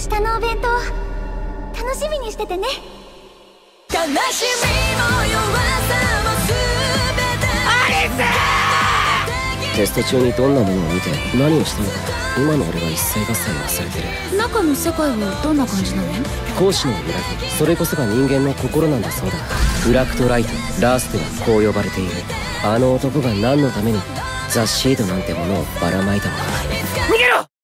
日のお弁当楽しみにしててね。 悲しみも弱さも全てアリス。 テスト中にどんなものを見て何をしたのか、今の俺は一切合切忘れてる。 中の世界はどんな感じなの？ 講師の裏切り、それこそが人間の心なんだそうだ。フラクトライト、ラースではこう呼ばれている。あの男が何のためにザ・シードなんてものをばらまいたのか。逃げろ！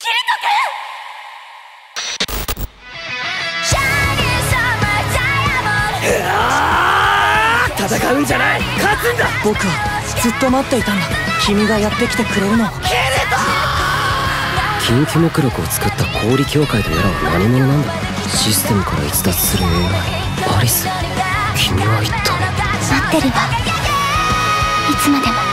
戦うんじゃない、勝つんだ。 僕はずっと待っていたんだ。君がやってきてくれるのを。 近畿目録を作った氷協会とやらは何者なんだ。システムから逸脱する AI。 アリス、君は言った。 待ってるわ、いつまでも。